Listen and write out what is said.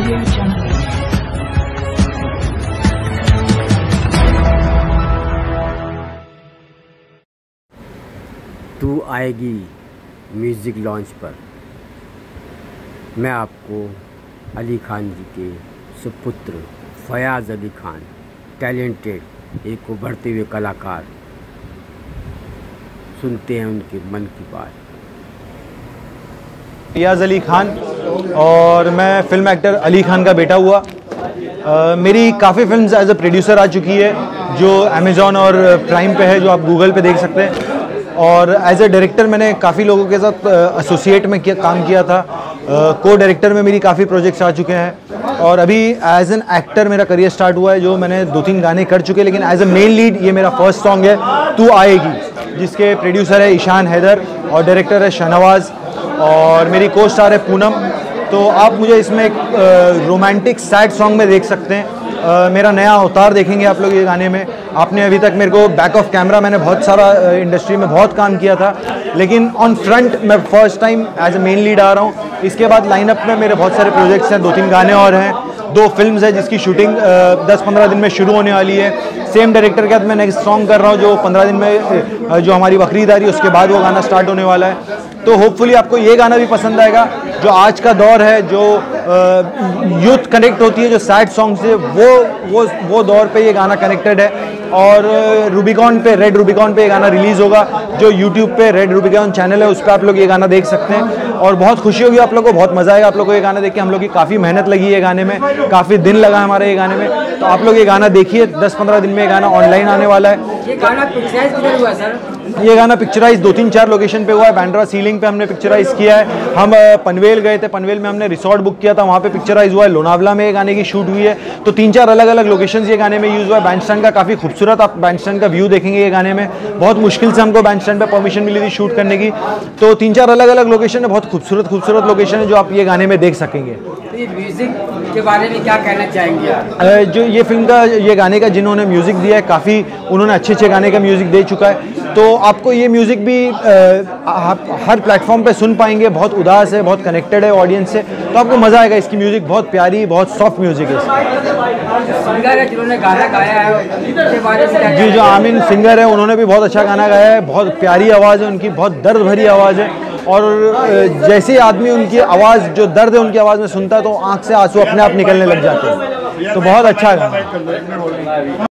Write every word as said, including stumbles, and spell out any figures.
तू आएगी music launch पर मैं आपको अली खान जी के सुपुत्र फयाज़ अली खान, टैलेंटेड एक उभरते हुए कलाकार, सुनते हैं उनके मन की बात। फयाज़ अली खान और मैं फिल्म एक्टर अली खान का बेटा हुआ। आ, मेरी काफ़ी फिल्म्स एज अ प्रोड्यूसर आ चुकी है जो अमेज़ॉन और प्राइम पे है, जो आप गूगल पे देख सकते हैं। और एज अ डायरेक्टर मैंने काफ़ी लोगों के साथ एसोसिएट में किया काम किया था। को डायरेक्टर में मेरी काफ़ी प्रोजेक्ट्स आ चुके हैं और अभी एज एन एक्टर मेरा करियर स्टार्ट हुआ है, जो मैंने दो तीन गाने कर चुके हैं। लेकिन एज अ मेन लीड ये मेरा फर्स्ट सॉन्ग है तू आएगी, जिसके प्रोड्यूसर है ईशान हैदर और डायरेक्टर है शाहनवाज और मेरी को स्टार है पूनम। तो आप मुझे इसमें एक रोमांटिक सैड सॉन्ग में देख सकते हैं। Uh, मेरा नया अवतार देखेंगे आप लोग ये गाने में। आपने अभी तक मेरे को बैक ऑफ कैमरा मैंने बहुत सारा इंडस्ट्री uh, में बहुत काम किया था, लेकिन ऑन फ्रंट मैं first time as a main lead आ रहा हूँ। इसके बाद लाइनअप में मेरे बहुत सारे प्रोजेक्ट्स हैं, दो तीन गाने और हैं, दो फिल्म्स है जिसकी शूटिंग दस पंद्रह दिन में शुरू होने वाली है। सेम डायरेक्टर के साथ मैं नेक्स्ट सॉन्ग कर रहा हूँ जो पंद्रह दिन में uh, जो हमारी बकरीद आ रही है उसके बाद वो गाना स्टार्ट होने वाला है। तो होपफुली आपको ये गाना भी पसंद आएगा। जो आज का दौर है, जो यूथ कनेक्ट होती है जो सैड सॉन्ग से, वो वो वो दौर पे ये गाना कनेक्टेड है। और रूबिकॉन पे, रेड रूबिकॉन पे ये गाना रिलीज़ होगा, जो यूट्यूब पे रेड रूबिकॉन चैनल है उस पर आप लोग ये गाना देख सकते हैं। और बहुत खुशी होगी आप लोग को, बहुत मज़ा आएगा आप लोग को ये गाना देख के। हम लोग की काफ़ी मेहनत लगी है गाने में, काफ़ी दिन लगा हमारे ये गाने में। तो आप लोग ये गाना देखिए, दस पंद्रह दिन में ये गाना ऑनलाइन आने वाला है। ये गाना पिक्चराइज किधर हुआ सर? ये गाना पिक्चराइज दो तीन चार लोकेशन पे हुआ है। बांद्रा सीलिंग पे हमने पिक्चराइज किया है। हम पनवेल गए थे, पनवेल में हमने रिसोर्ट बुक किया था, वहाँ पे पिक्चराइज हुआ है। लोनावला में ये गाने की शूट हुई है। तो तीन चार अलग अलग लोकेशंस ये गाने में यूज़ हुआ है। बैंडस्टैंड का काफ़ी खूबसूरत आप बैंडस्टैंड का व्यू देखेंगे ये गाने में। बहुत मुश्किल से हमको बैंडस्टैंड पे परमिशन मिली थी शूट करने की। तो तीन चार अलग अलग लोकेशन है, बहुत खूबसूरत खूबसूरत लोकेशन है जो आप ये गाने में देख सकेंगे। तो ये म्यूज़िक के बारे में क्या कहना चाहेंगे आप? जो ये फिल्म का, ये गाने का जिन्होंने म्यूज़िक दिया है, काफ़ी उन्होंने अच्छे अच्छे गाने का म्यूज़िक दे चुका है। तो आपको ये म्यूज़िक भी आप हर प्लेटफॉर्म पे सुन पाएंगे। बहुत उदास है, बहुत कनेक्टेड है ऑडियंस से, तो आपको मज़ा आएगा। इसकी म्यूज़िक बहुत प्यारी, बहुत सॉफ्ट म्यूज़िक है। सिंगर है जिन्होंने गाना गाया है, उसके बारे में जी, जो आमिन सिंगर है उन्होंने भी बहुत अच्छा गाना गाया है। बहुत प्यारी आवाज़ है उनकी, बहुत दर्द भरी आवाज़ है। और जैसे आदमी उनकी आवाज़, जो दर्द है उनकी आवाज़ में सुनता है तो आँख से आंसू अपने आप निकलने लग जाते हैं। तो बहुत अच्छा गाना है।